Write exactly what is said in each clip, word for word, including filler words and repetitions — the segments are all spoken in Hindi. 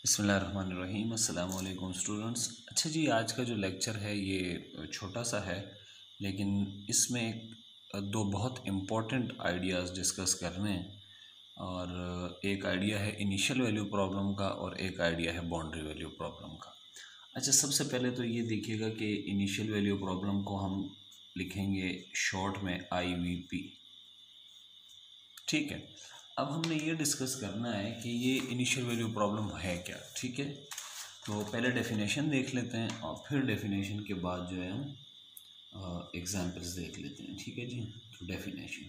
बिस्मिल्लाहिर्रहमानिर्रहीम अस्सलाम वालेकुम स्टूडेंट्स। अच्छा जी, आज का जो लेक्चर है ये छोटा सा है, लेकिन इसमें एक दो बहुत इम्पोर्टेंट आइडियाज़ डिस्कस करने हैं। और एक आइडिया है इनिशियल वैल्यू प्रॉब्लम का और एक आइडिया है बाउंड्री वैल्यू प्रॉब्लम का। अच्छा, सबसे पहले तो ये देखिएगा कि इनिशियल वैल्यू प्रॉब्लम को हम लिखेंगे शॉर्ट में आई वी पी। ठीक है, अब हमने ये डिस्कस करना है कि ये इनिशियल वैल्यू प्रॉब्लम है क्या। ठीक है, तो पहले डेफिनेशन देख लेते हैं और फिर डेफिनेशन के बाद जो है हम एग्जांपल्स देख लेते हैं। ठीक है जी, तो डेफिनेशन।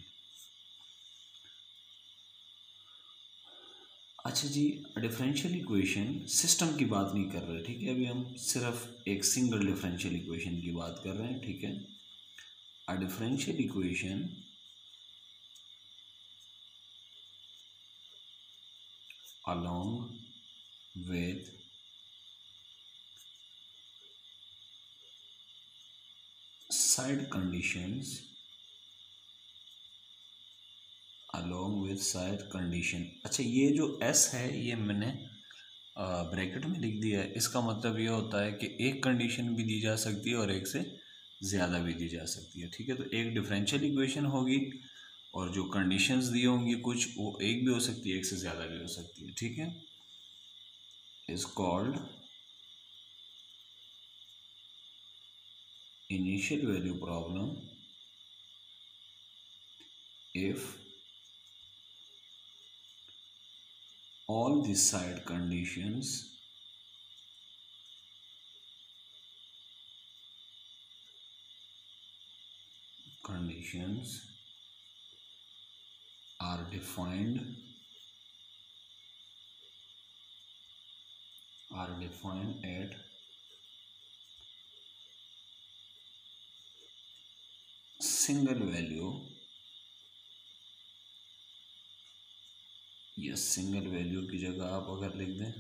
अच्छा जी, डिफरेंशियल इक्वेशन सिस्टम की बात नहीं कर रहे। ठीक है, अभी हम सिर्फ एक सिंगल डिफरेंशियल इक्वेशन की बात कर रहे हैं। ठीक है, a differential equation along with side conditions along with side condition। अच्छा, ये जो S है ये मैंने ब्रैकेट में लिख दिया है। इसका मतलब ये होता है कि एक कंडीशन भी दी जा सकती है और एक से ज़्यादा भी दी जा सकती है। ठीक है, तो एक डिफरेंशियल इक्वेशन होगी और जो कंडीशंस दी होंगी कुछ, वो एक भी हो सकती है, एक से ज़्यादा भी हो सकती है। ठीक है, is called initial value problem if all the side conditions conditions are defined are defined at single value या सिंगल वैल्यू की जगह आप अगर लिख दें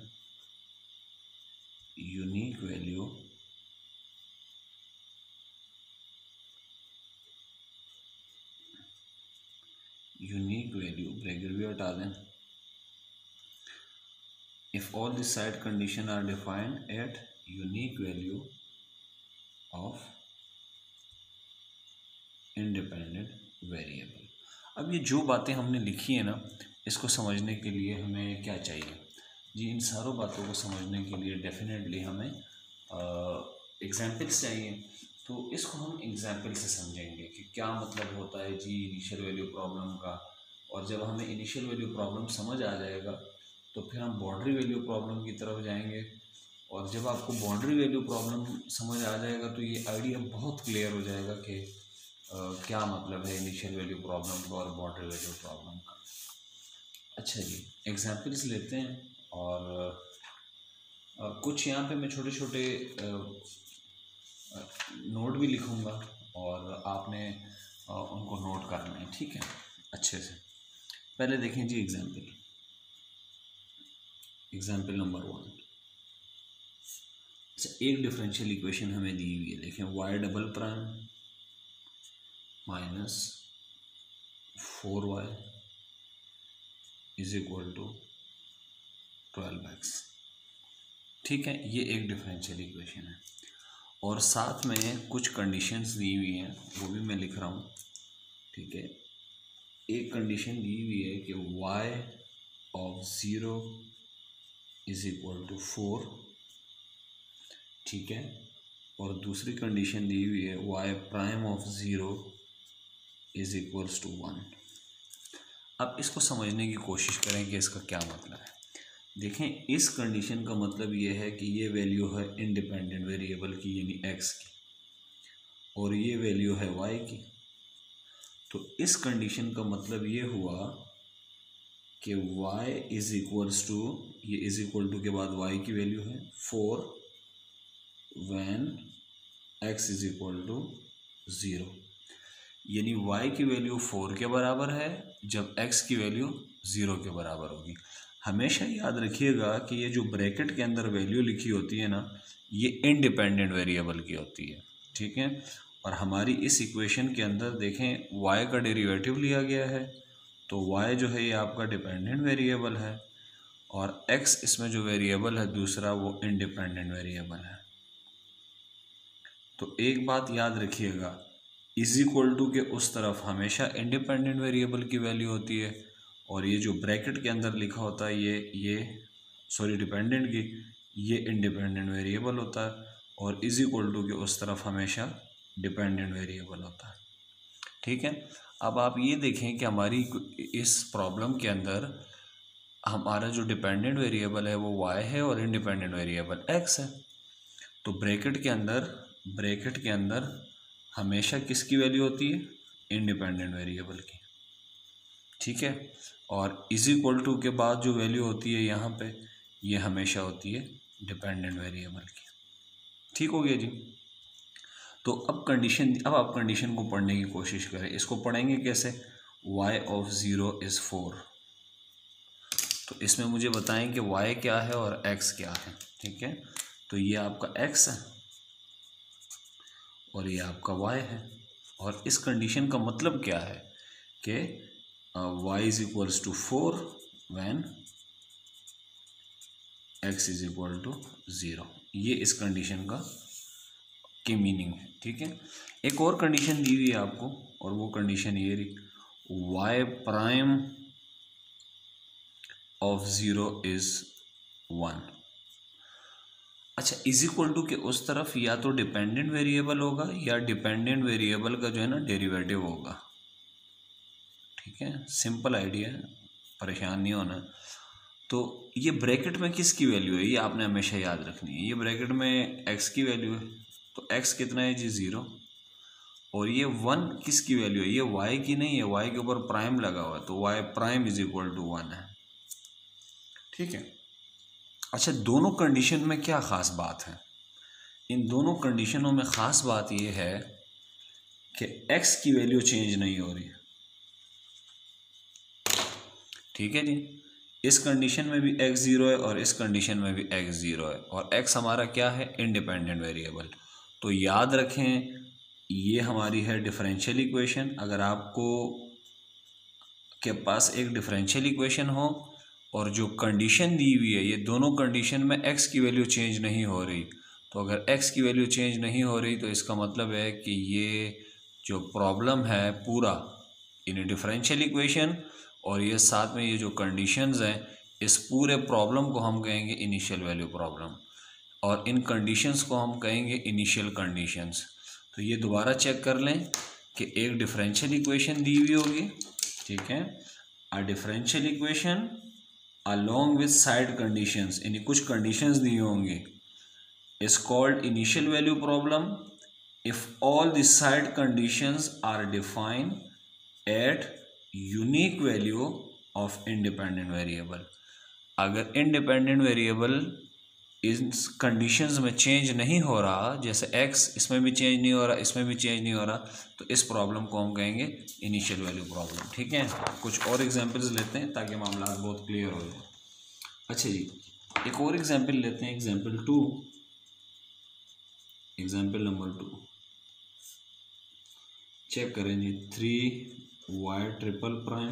unique value unique value bracket भी हटा दें। If all the side condition are defined at unique value of independent variable. अब ये जो बातें हमने लिखी है ना, इसको समझने के लिए हमें क्या चाहिए जी? इन सारों बातों को समझने के लिए डेफिनेटली हमें एग्जाम्पल्स चाहिए। तो इसको हम एग्जाम्पल से समझेंगे कि क्या मतलब होता है जी इनिशियल वैल्यू प्रॉब्लम का। और जब हमें इनिशियल वैल्यू प्रॉब्लम समझ आ जाएगा तो फिर हम बाउंड्री वैल्यू प्रॉब्लम की तरफ जाएंगे। और जब आपको बाउंड्री वैल्यू प्रॉब्लम समझ आ जाएगा तो ये आइडिया बहुत क्लियर हो जाएगा कि Uh, क्या मतलब है इनिशियल वैल्यू प्रॉब्लम का और बाउंड्री वैल्यू प्रॉब्लम का। अच्छा जी, एग्जांपल्स लेते हैं और uh, कुछ यहाँ पे मैं छोटे छोटे नोट भी लिखूँगा और आपने uh, उनको नोट करना है। ठीक है, अच्छे से। पहले देखें जी एग्जांपल एग्जांपल नंबर वन। अच्छा, एक डिफरेंशियल इक्वेशन हमें दी हुई है। देखें, y double prime minus four y is equal to twelve x. ठीक है, ये एक डिफरेंशियल इक्वेशन है और साथ में कुछ कंडीशंस दी हुई हैं, वो भी मैं लिख रहा हूँ। ठीक है, एक कंडीशन दी हुई है कि y of zero is equal to four. ठीक है, और दूसरी कंडीशन दी हुई है y prime of zero is equals to one. अब इसको समझने की कोशिश करें कि इसका क्या मतलब है। देखें, इस कंडीशन का मतलब ये है कि ये वैल्यू है इंडिपेंडेंट वेरिएबल की यानी x की और ये वैल्यू है y की। तो इस कंडीशन का मतलब ये हुआ कि y इज इक्वल्स टू, ये इज इक्वल टू के बाद y की वैल्यू है four when x is equal to zero, यानी y की वैल्यू फोर के बराबर है जब x की वैल्यू ज़ीरो के बराबर होगी। हमेशा याद रखिएगा कि ये जो ब्रैकेट के अंदर वैल्यू लिखी होती है ना, ये इंडिपेंडेंट वेरिएबल की होती है। ठीक है, और हमारी इस इक्वेशन के अंदर देखें y का डेरिवेटिव लिया गया है, तो y जो है ये आपका डिपेंडेंट वेरिएबल है और x इसमें जो वेरिएबल है दूसरा वो इंडिपेंडेंट वेरिएबल है। तो एक बात याद रखिएगा, इज इक्वल टू के उस तरफ हमेशा इंडिपेंडेंट वेरिएबल की वैल्यू होती है, और ये जो ब्रैकेट के अंदर लिखा होता है ये ये सॉरी डिपेंडेंट की, ये इंडिपेंडेंट वेरिएबल होता है, और इज इक्वल टू के उस तरफ हमेशा डिपेंडेंट वेरिएबल होता है। ठीक है, अब आप ये देखें कि हमारी इस प्रॉब्लम के अंदर हमारा जो डिपेंडेंट वेरिएबल है वो y है और इंडिपेंडेंट वेरिएबल x है। तो ब्रैकेट के अंदर ब्रैकेट के अंदर हमेशा किसकी वैल्यू होती है? इंडिपेंडेंट वेरिएबल की। ठीक है, और इज इक्वल टू के बाद जो वैल्यू होती है यहाँ पे, ये हमेशा होती है डिपेंडेंट वेरिएबल की। ठीक हो गया जी। तो अब कंडीशन अब आप कंडीशन को पढ़ने की कोशिश करें। इसको पढ़ेंगे कैसे? y of zero is four. तो इसमें मुझे बताएं कि y क्या है और x क्या है। ठीक है, तो ये आपका x है और ये आपका y है, और इस कंडीशन का मतलब क्या है कि y is equals to four when x is equal to zero. ये इस कंडीशन का की मीनिंग है। ठीक है, एक और कंडीशन दी हुई है आपको, और वो कंडीशन ये रही, y prime of zero is one. अच्छा, इज इक्वल टू के उस तरफ या तो डिपेंडेंट वेरिएबल होगा या डिपेंडेंट वेरिएबल का जो है ना डेरिवेटिव होगा। ठीक है, सिंपल आइडिया है, परेशान नहीं होना। तो ये ब्रैकेट में किसकी वैल्यू है ये आपने हमेशा याद रखनी है। ये ब्रैकेट में x की वैल्यू है, तो x कितना है जी? ज़ीरो। और ये वन किसकी वैल्यू है? ये y की नहीं है, y के ऊपर प्राइम लगा हुआ है, तो y prime is equal to one है। ठीक है, अच्छा दोनों कंडीशन में क्या ख़ास बात है? इन दोनों कंडीशनों में ख़ास बात यह है कि x की वैल्यू चेंज नहीं हो रही। ठीक है जी, इस कंडीशन में भी x ज़ीरो है और इस कंडीशन में भी x ज़ीरो है, और x हमारा क्या है? Independent variable. तो याद रखें ये हमारी है डिफरेंशियल इक्वेशन। अगर आपको के पास एक डिफरेंशियल इक्वेशन हो और जो कंडीशन दी हुई है, ये दोनों कंडीशन में x की वैल्यू चेंज नहीं हो रही, तो अगर x की वैल्यू चेंज नहीं हो रही तो इसका मतलब है कि ये जो प्रॉब्लम है पूरा इन डिफरेंशियल इक्वेशन, और ये साथ में ये जो कंडीशंस हैं, इस पूरे प्रॉब्लम को हम कहेंगे इनिशियल वैल्यू प्रॉब्लम, और इन कंडीशंस को हम कहेंगे इनिशियल कंडीशंस। तो ये दोबारा चेक कर लें कि एक डिफरेंशियल इक्वेशन दी हुई होगी। ठीक है, a differential equation along with side conditions, यानी कुछ कंडीशंस दी होंगी, is called initial value problem if all the side conditions are defined at unique value of independent variable। अगर independent variable इस कंडीशंस में चेंज नहीं हो रहा, जैसे x इसमें भी चेंज नहीं हो रहा, इसमें भी चेंज नहीं हो रहा, तो इस प्रॉब्लम को हम कहेंगे इनिशियल वैल्यू प्रॉब्लम। ठीक है, कुछ और एग्जांपल्स लेते हैं ताकि मामला बहुत क्लियर हो जाए। अच्छा जी, एक और एग्जांपल लेते हैं, example two example number two check करें जी। Three y triple prime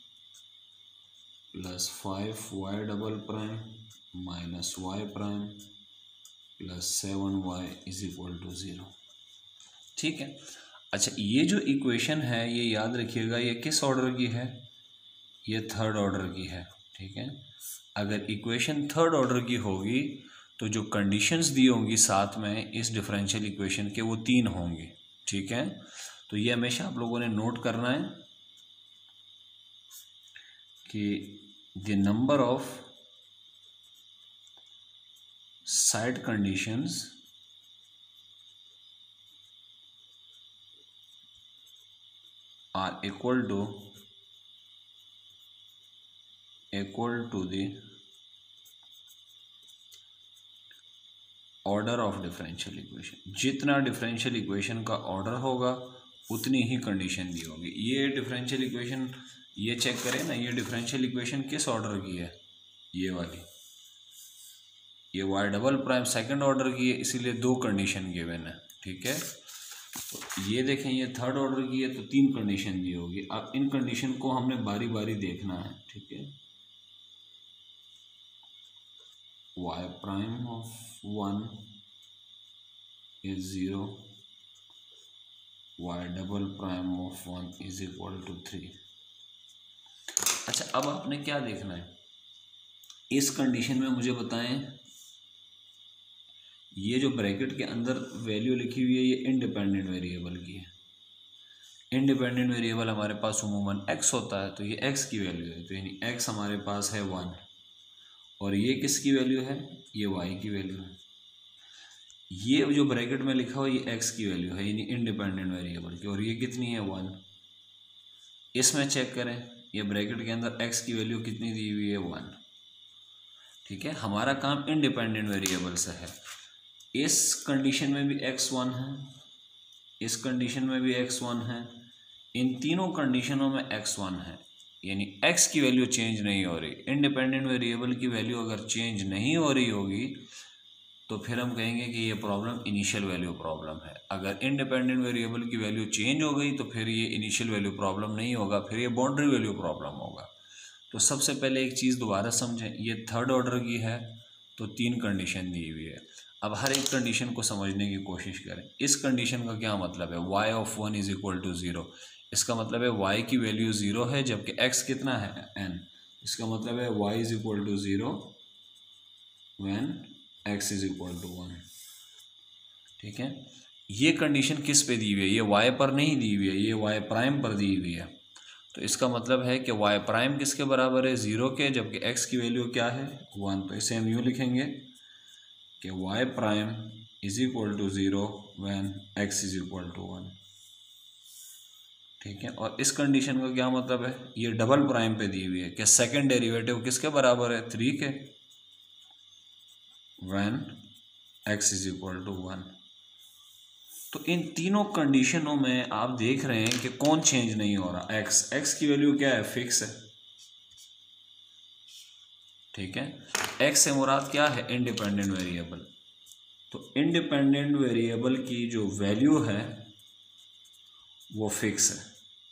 plus five y double prime minus y prime plus seven y is equal to zero. ठीक है, अच्छा ये जो इक्वेशन है ये याद रखिएगा, ये किस ऑर्डर की है? ये थर्ड ऑर्डर की है। ठीक है, अगर इक्वेशन थर्ड ऑर्डर की होगी तो जो कंडीशंस दी होंगी साथ में इस डिफरेंशियल इक्वेशन के, वो तीन होंगी। ठीक है, तो ये हमेशा आप लोगों ने नोट करना है कि the number of side conditions are equal to equal to the order of differential equation. जितना डिफरेंशियल इक्वेशन का ऑर्डर होगा उतनी ही कंडीशन दी होगी। ये डिफरेंशियल इक्वेशन ये चेक करें ना, ये डिफरेंशियल इक्वेशन किस ऑर्डर की है? ये वाली, ये y double prime second order की है, इसीलिए दो कंडीशन गिवन है। ठीक है, तो ये देखें ये थर्ड ऑर्डर की है तो तीन कंडीशन दी होगी। अब इन कंडीशन को हमने बारी बारी देखना है। ठीक है, y prime of one is zero, y double prime of one is equal to three. अच्छा, अब आपने क्या देखना है, इस कंडीशन में मुझे बताएं, ये जो ब्रैकेट के अंदर वैल्यू लिखी हुई है ये इंडिपेंडेंट वेरिएबल की है। इंडिपेंडेंट वेरिएबल हमारे पास उमूमन x होता है, तो ये x की वैल्यू है, तो यानी x हमारे पास है वन, और ये किसकी वैल्यू है, ये y की वैल्यू है। ये जो ब्रैकेट में लिखा हुआ ये x की वैल्यू है, यानी इंडिपेंडेंट वेरिएबल की, और ये कितनी है, वन। इसमें चेक करें, ये ब्रैकेट के अंदर x की वैल्यू कितनी दी हुई है, वन। ठीक है, हमारा काम इंडिपेंडेंट वेरिएबल से है। इस कंडीशन में भी x वन है, इस कंडीशन में भी x वन है, इन तीनों कंडीशनों में x वन है, यानी x की वैल्यू चेंज नहीं हो रही। इंडिपेंडेंट वेरिएबल की वैल्यू अगर चेंज नहीं हो रही होगी तो फिर हम कहेंगे कि ये प्रॉब्लम इनिशियल वैल्यू प्रॉब्लम है। अगर इंडिपेंडेंट वेरिएबल की वैल्यू चेंज हो गई तो फिर ये इनिशियल वैल्यू प्रॉब्लम नहीं होगा, फिर ये बाउंड्री वैल्यू प्रॉब्लम होगा। तो सबसे पहले एक चीज़ दोबारा समझें, ये थर्ड ऑर्डर की है तो तीन कंडीशन दी हुई है। अब हर एक कंडीशन को समझने की कोशिश करें। इस कंडीशन का क्या मतलब है, y of one is equal to zero, इसका मतलब है y की वैल्यू ज़ीरो है जबकि x कितना है, n। इसका मतलब है y is equal to zero when x is equal to one. ठीक है, ये कंडीशन किस पे दी हुई है, ये y पर नहीं दी हुई है, ये y प्राइम पर दी हुई है। तो इसका मतलब है कि y प्राइम किसके बराबर है, ज़ीरो के, जबकि x की वैल्यू क्या है, वन। तो इसे हम यूँ लिखेंगे कि y prime is equal to zero when x is equal to one. ठीक है, और इस कंडीशन का क्या मतलब है, ये डबल प्राइम पे दी हुई है कि सेकंड डेरिवेटिव किसके बराबर है, थ्री के, when x is equal to one. तो इन तीनों कंडीशनों में आप देख रहे हैं कि कौन चेंज नहीं हो रहा, x x की वैल्यू क्या है, फिक्स है। ठीक है, x से मुराद क्या है, इंडिपेंडेंट वेरिएबल। तो इंडिपेंडेंट वेरिएबल की जो वैल्यू है वो फिक्स है।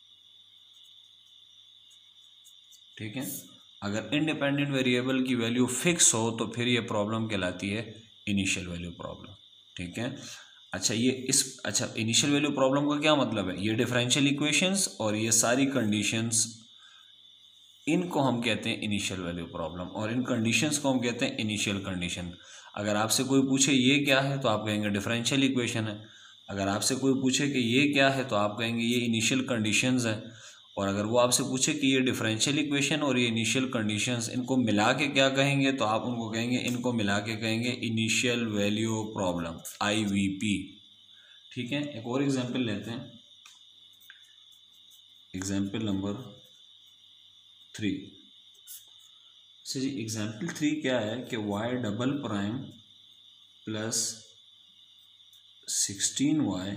ठीक है, अगर इंडिपेंडेंट वेरिएबल की वैल्यू फिक्स हो तो फिर ये प्रॉब्लम कहलाती है इनिशियल वैल्यू प्रॉब्लम। ठीक है, अच्छा ये इस अच्छा इनिशियल वैल्यू प्रॉब्लम का क्या मतलब है, ये डिफरेंशियल इक्वेशंस और ये सारी कंडीशंस, इनको हम कहते हैं इनिशियल वैल्यू प्रॉब्लम, और इन कंडीशंस को हम कहते हैं इनिशियल कंडीशन। अगर आपसे कोई पूछे ये क्या है तो आप कहेंगे डिफरेंशियल इक्वेशन है। अगर आपसे कोई पूछे कि ये क्या है तो आप कहेंगे ये इनिशियल कंडीशंस है। और अगर वो आपसे पूछे कि ये डिफरेंशियल इक्वेशन और ये इनिशियल कंडीशंस, इनको मिला के क्या कहेंगे, तो आप उनको कहेंगे, इनको मिला के कहेंगे initial value problem, I V P. ठीक है, एक और एग्जांपल लेते हैं, एग्जांपल नंबर थ्री से जी। एग्जांपल थ्री क्या है कि y double prime plus sixteen y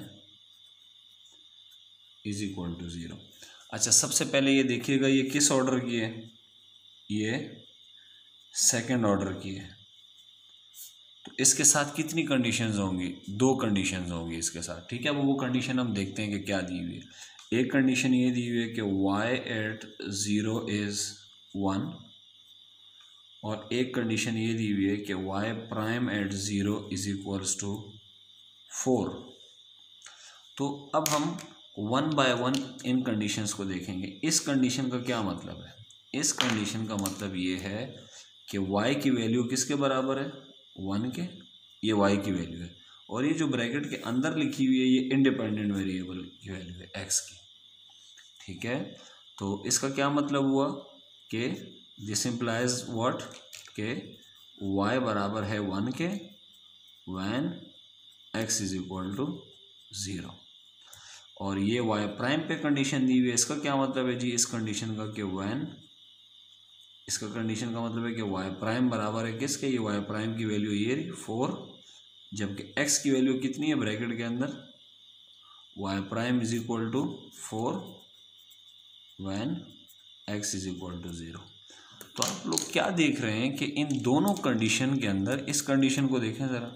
is equal to zero. अच्छा, सबसे पहले ये देखिएगा ये किस ऑर्डर की है, ये सेकंड ऑर्डर की है। तो इसके साथ कितनी कंडीशंस होंगी, दो कंडीशंस होंगी इसके साथ। ठीक है, अब वो कंडीशन हम देखते हैं कि क्या दी हुई है। एक कंडीशन ये दी हुई है कि y at zero is one, और एक कंडीशन ये दी हुई है कि y prime at zero is equals to four. तो अब हम वन बाय वन इन कंडीशंस को देखेंगे। इस कंडीशन का क्या मतलब है, इस कंडीशन का मतलब ये है कि y की वैल्यू किसके बराबर है, वन के, ये y की वैल्यू है, और ये जो ब्रैकेट के अंदर लिखी हुई है ये इंडिपेंडेंट वेरिएबल की वैल्यू है x की। ठीक है, तो इसका क्या मतलब हुआ कि दिस इम्प्लाइज व्हाट, के y बराबर है वन के when x is equal to zero, और ये y प्राइम पे कंडीशन दी हुई है। इसका क्या मतलब है जी, इस कंडीशन का कि व्हेन, इसका कंडीशन का मतलब है कि y प्राइम बराबर है किसके, ये y प्राइम की वैल्यू ये फोर, जबकि x की वैल्यू कितनी है ब्रैकेट के अंदर, y prime is equal to four when x is equal to zero. तो आप लोग क्या देख रहे हैं कि इन दोनों कंडीशन के अंदर, इस कंडीशन को देखें ज़रा,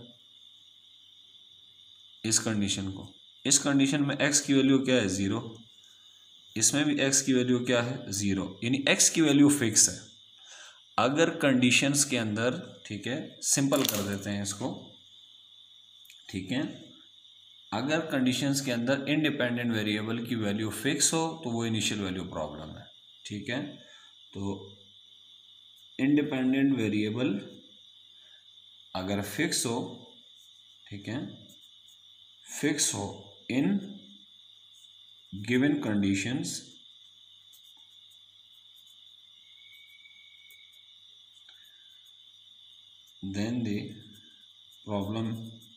इस कंडीशन को, इस कंडीशन में x की वैल्यू क्या है, ज़ीरो, इसमें भी x की वैल्यू क्या है, ज़ीरो, यानी x की वैल्यू फिक्स है। अगर कंडीशंस के अंदर, ठीक है, सिंपल कर देते हैं इसको, ठीक है, अगर कंडीशंस के अंदर इंडिपेंडेंट वेरिएबल की वैल्यू फिक्स हो तो वो इनिशियल वैल्यू प्रॉब्लम है, ठीक है। तो इंडिपेंडेंट वेरिएबल अगर फिक्स हो, ठीक है, फिक्स हो in given conditions, then the problem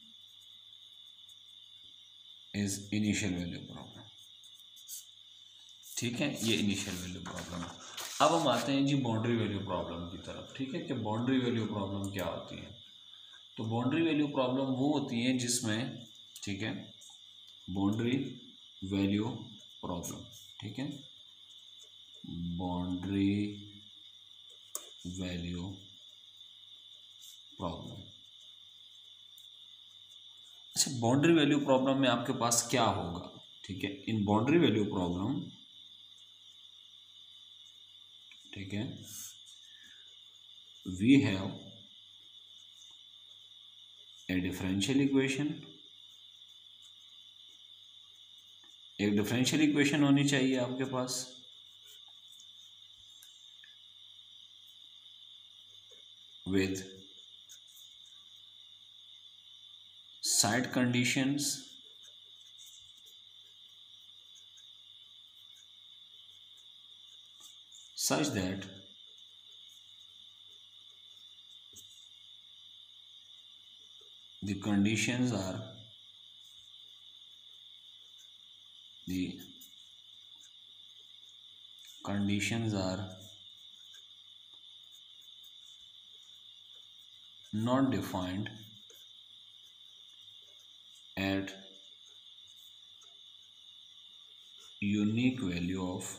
is initial value problem, ठीक है, ये इनिशियल वैल्यू प्रॉब्लम है। अब हम आते हैं जी बाउंड्री वैल्यू प्रॉब्लम की तरफ, ठीक है, कि बाउंड्री वैल्यू प्रॉब्लम क्या होती है। तो बाउंड्री वैल्यू प्रॉब्लम वो होती है जिसमें, ठीक है, बाउंड्री वैल्यू प्रॉब्लम, ठीक है, बाउंड्री वैल्यू प्रॉब्लम। अच्छा, बाउंड्री वैल्यू प्रॉब्लम में आपके पास क्या होगा, ठीक है, इन बाउंड्री वैल्यू प्रॉब्लम, ठीक है, we have a differential equation, एक डिफरेंशियल इक्वेशन होनी चाहिए आपके पास, with side conditions such that the conditions are the conditions are not defined at unique value of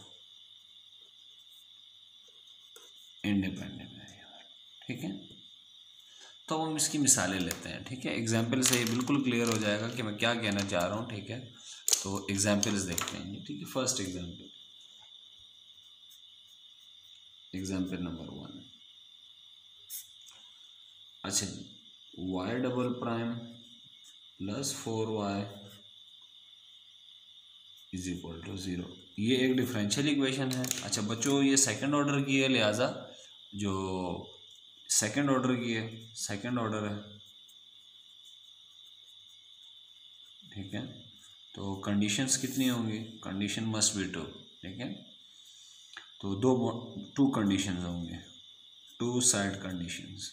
independent variable, ठीक है। तो हम इसकी मिसालें लेते हैं, ठीक है, एग्जाम्पल से ये बिल्कुल क्लियर हो जाएगा कि मैं क्या कहना चाह रहा हूँ, ठीक है। तो एग्जाम्पल्स देखते हैं, ठीक है। First example, example number one, अच्छा, y double prime plus four y is equal to zero, ये एक डिफरेंशियल इक्वेशन है। अच्छा बच्चों, ये सेकंड ऑर्डर की है, लिहाजा जो सेकंड ऑर्डर की है, सेकंड ऑर्डर है, ठीक है। तो कंडीशंस कितनी होंगी, कंडीशन मस्ट बी टू, ठीक है। तो दो टू कंडीशंस होंगे, टू साइड कंडीशंस।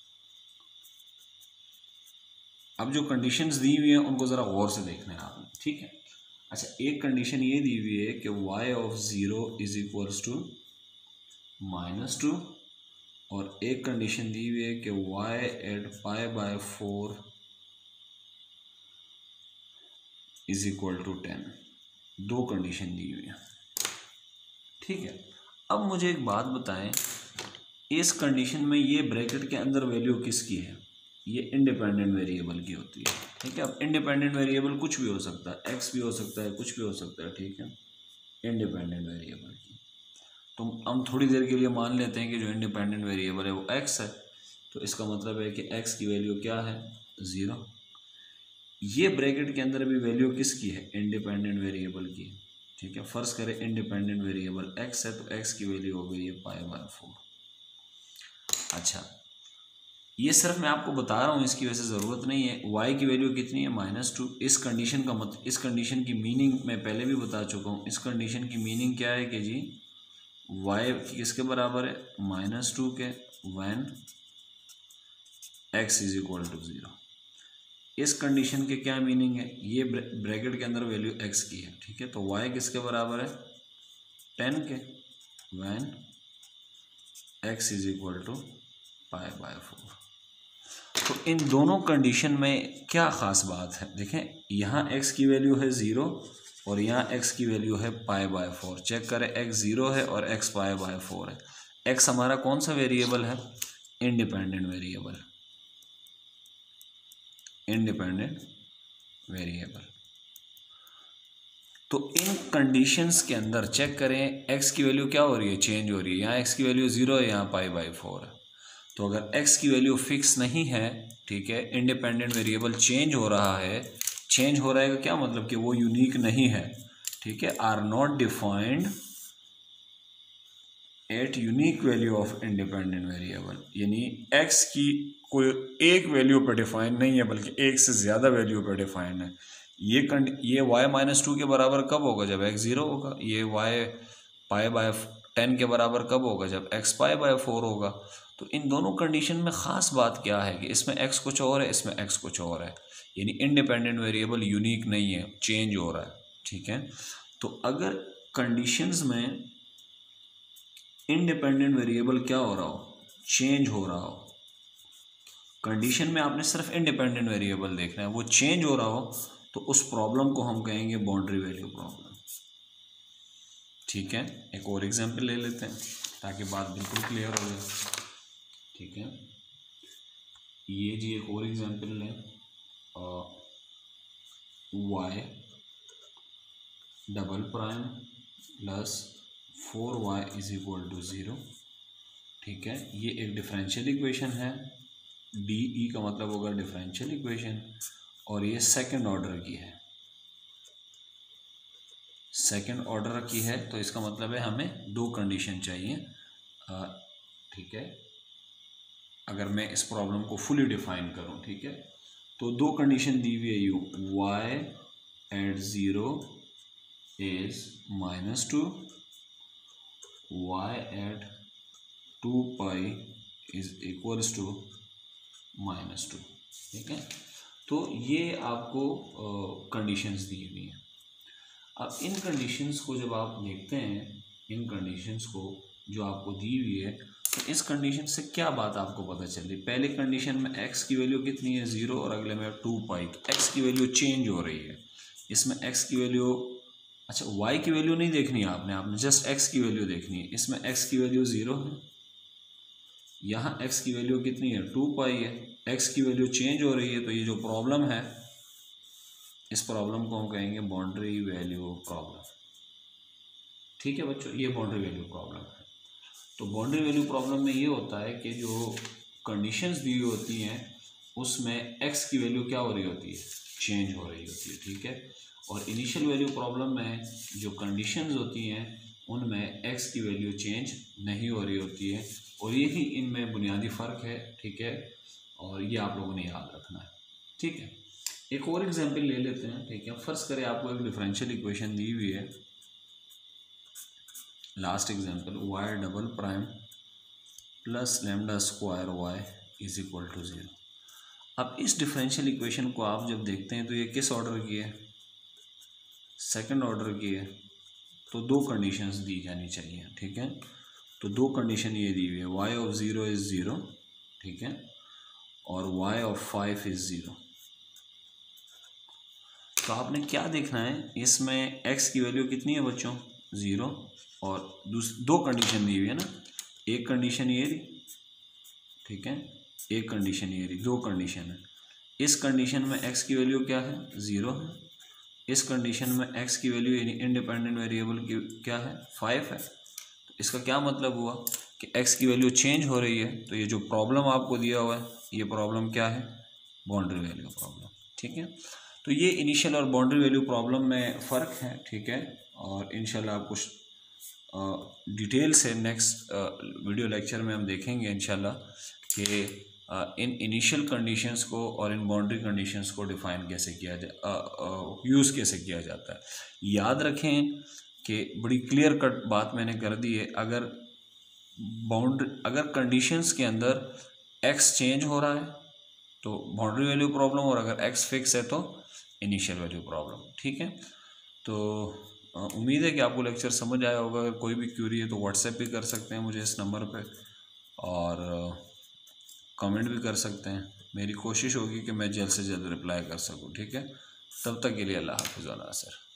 अब जो कंडीशंस दी हुई हैं उनको ज़रा गौर से देखना है आपने, ठीक है। अच्छा, एक कंडीशन ये दी हुई है कि y of zero is equals to minus two, और एक कंडीशन दी हुई है कि y at pi by four is equal to ten. दो कंडीशन दी हुई है, ठीक है। अब मुझे एक बात बताएं, इस कंडीशन में ये ब्रैकेट के अंदर वैल्यू किसकी है, ये इंडिपेंडेंट वेरिएबल की होती है, ठीक है। अब इंडिपेंडेंट वेरिएबल कुछ भी हो सकता है, एक्स भी हो सकता है, कुछ भी हो सकता है, ठीक है, इंडिपेंडेंट वेरिएबल की। तो हम थोड़ी देर के लिए मान लेते हैं कि जो इंडिपेंडेंट वेरिएबल है वो एक्स है, तो इसका मतलब है कि एक्स की वैल्यू क्या है, ज़ीरो। ये ब्रैकेट के अंदर भी वैल्यू किसकी है, इंडिपेंडेंट वेरिएबल की, ठीक है। फर्ज करें इंडिपेंडेंट वेरिएबल एक्स है, तो एक्स की वैल्यू हो गई है पाई बाय फोर। अच्छा, ये सिर्फ मैं आपको बता रहा हूँ, इसकी वैसे ज़रूरत नहीं है। y की वैल्यू कितनी है, माइनस टू। इस कंडीशन का मतलब, इस कंडीशन की मीनिंग मैं पहले भी बता चुका हूँ। इस कंडीशन की मीनिंग क्या है कि जी y किसके बराबर है, माइनस टू के, when x is equal to zero. इस कंडीशन के क्या मीनिंग है, ये ब्रैकेट के अंदर वैल्यू x की है, ठीक है। तो y किसके बराबर है, टेन के, when x is equal to pi by four. तो इन दोनों कंडीशन में क्या ख़ास बात है, देखें, यहाँ x की वैल्यू है ज़ीरो और यहाँ x की वैल्यू है पाई बाय फोर। चेक करें, x ज़ीरो है और x पाई बाय फोर है। x हमारा कौन सा वेरिएबल है, इंडिपेंडेंट वेरिएबल, इंडिपेंडेंट वेरिएबल। तो इन कंडीशंस के अंदर चेक करें x की वैल्यू क्या हो रही है, चेंज हो रही है। यहाँ x की वैल्यू ज़ीरो है, यहाँ पाई बाई फोर है। तो अगर x की वैल्यू फिक्स नहीं है, ठीक है, इंडिपेंडेंट वेरिएबल चेंज हो रहा है, चेंज हो रहा है का क्या मतलब कि वो यूनिक नहीं है, ठीक है, are not defined at unique value of independent variable, यानी x की कोई एक वैल्यू पर डिफाइन नहीं है बल्कि एक से ज़्यादा वैल्यू पर डिफाइन है। ये कंड ये y माइनस टू के बराबर कब होगा, जब x ज़ीरो होगा। ये y पाई बाय टेन के बराबर कब होगा, जब x पाई बाय फोर होगा। तो इन दोनों कंडीशन में ख़ास बात क्या है कि इसमें x कुछ और है, इसमें x कुछ और है, यानी इंडिपेंडेंट वेरिएबल यूनिक नहीं है, चेंज हो रहा है, ठीक है। तो अगर कंडीशंस में इंडिपेंडेंट वेरिएबल क्या हो रहा हो, चेंज हो रहा हो, कंडीशन में आपने सिर्फ इंडिपेंडेंट वेरिएबल देखना है, वो चेंज हो रहा हो, तो उस प्रॉब्लम को हम कहेंगे बाउंड्री वैल्यू प्रॉब्लम, ठीक है। एक और एग्जांपल ले लेते हैं ताकि बात बिल्कुल क्लियर हो जाए, ठीक है। ये जी एक और एग्जांपल लें, y double prime plus four y is equal to zero, ठीक है। ये एक डिफरेंशियल इक्वेशन है, डी ई का मतलब होगा डिफरेंशियल इक्वेशन, और ये सेकंड ऑर्डर की है, सेकंड ऑर्डर की है, तो इसका मतलब है हमें दो कंडीशन चाहिए, ठीक है। अगर मैं इस प्रॉब्लम को फुली डिफाइन करूं, ठीक है, तो दो कंडीशन दी हुई है, you y at zero is minus two, y at two pi is equals to minus two, ठीक है। तो ये आपको कंडीशंस दी हुई हैं। अब इन कंडीशंस को जब आप देखते हैं, इन कंडीशंस को जो आपको दी हुई है, तो इस कंडीशन से क्या बात आपको पता चल रही है। पहले कंडीशन में x की वैल्यू कितनी है, ज़ीरो, और अगले में टू पाई, तो x की वैल्यू चेंज हो रही है। इसमें x की वैल्यू, अच्छा y की वैल्यू नहीं देखनी है आपने आपने जस्ट x की वैल्यू देखनी है। इसमें x की वैल्यू ज़ीरो है, यहाँ x की वैल्यू कितनी है, टू पाई है, x की वैल्यू चेंज हो रही है। तो ये जो प्रॉब्लम है, इस प्रॉब्लम को हम कहेंगे बाउंड्री वैल्यू प्रॉब्लम, ठीक है बच्चों, ये बाउंड्री वैल्यू प्रॉब्लम है। तो बाउंड्री वैल्यू प्रॉब्लम में ये होता है कि जो कंडीशंस दी हुई होती हैं उसमें x की वैल्यू क्या हो रही होती है, चेंज हो रही होती है, ठीक है। और इनिशियल वैल्यू प्रॉब्लम में जो कंडीशंस होती हैं उनमें x की वैल्यू चेंज नहीं हो रही होती है, और यही इनमें बुनियादी फ़र्क है, ठीक है। और ये आप लोगों ने याद रखना है, ठीक है। एक और एग्जांपल ले लेते हैं, ठीक है। फर्स्ट करें आपको एक डिफरेंशियल इक्वेशन दी हुई है, last example y double prime plus lambda square y is equal to zero. अब इस डिफरेंशियल इक्वेशन को आप जब देखते हैं तो ये किस ऑर्डर की है, सेकंड ऑर्डर की है। तो दो कंडीशंस दी जानी चाहिए, ठीक है। तो दो कंडीशन ये दी हुई है, y of zero is zero, ठीक है, और y of five is zero. तो आपने क्या देखना है, इसमें x की वैल्यू कितनी है बच्चों, ज़ीरो, और दूसरी दो कंडीशन दी हुई है ना, एक कंडीशन ये रही, ठीक है, एक कंडीशन ये रही, दो कंडीशन है। इस कंडीशन में x की वैल्यू क्या है, ज़ीरो है, इस कंडीशन में x की वैल्यू यानी इंडिपेंडेंट वेरिएबल की क्या है, फाइव है। तो इसका क्या मतलब हुआ कि x की वैल्यू चेंज हो रही है। तो ये जो प्रॉब्लम आपको दिया हुआ है, ये प्रॉब्लम क्या है, बाउंड्री वैल्यू प्रॉब्लम, ठीक है। तो ये इनिशियल और बाउंड्री वैल्यू प्रॉब्लम में फ़र्क है, ठीक है। और इंशाल्लाह आप कुछ डिटेल से नेक्स्ट वीडियो लेक्चर में हम देखेंगे इंशाल्लाह कि इन इनिशियल कंडीशंस को और इन बाउंड्री कंडीशंस को डिफ़ाइन कैसे किया जाए, यूज़ कैसे किया जाता है। याद रखें कि बड़ी क्लियर कट बात मैंने कर दी है, अगर बाउंड्री अगर कंडीशंस के अंदर x चेंज हो रहा है तो बाउंड्री वैल्यू प्रॉब्लम, और अगर x फिक्स है तो इनिशियल वैल्यू प्रॉब्लम, ठीक है। तो उम्मीद है कि आपको लेक्चर समझ आया होगा। अगर कोई भी क्यूरी है तो व्हाट्सएप भी कर सकते हैं मुझे इस नंबर पे, और कमेंट भी कर सकते हैं। मेरी कोशिश होगी कि मैं जल्द से जल्द रिप्लाई कर सकूं, ठीक है। तब तक के लिए अल्लाह हाफ़िज़ व नासिर।